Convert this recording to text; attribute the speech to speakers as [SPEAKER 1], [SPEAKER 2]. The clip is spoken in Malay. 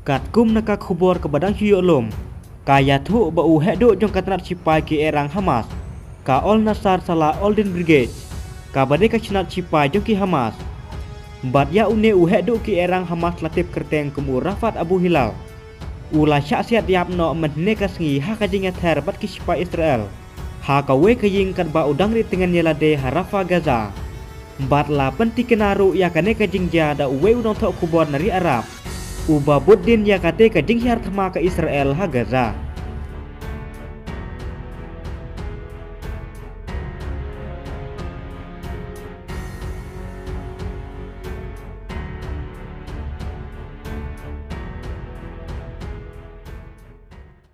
[SPEAKER 1] Katkum naka khubor ke badang hiyo lom. Kaya tu bau hekdo jong katnat cipai ke erang Hamas. Ka ol Nasar salah Olden Brigade. Ka badai ka cinat cipai jong ki Hamas. Bat ya une hekdo ki erang Hamas latip kerteng kemu Rafat Abu Hilal. Ula syak siat yap no medne ka sengi ha ka jingat her bat ki cipai Israel. Ha ka we ka ying kat ba udang ri tengan yelade harafa Gaza. Bat la penti kenaru ya kane ka jingja da we udang tok khubor nari Arab. Uba buddin ya kate ka jinghyar thama ka Israel ha Gaza.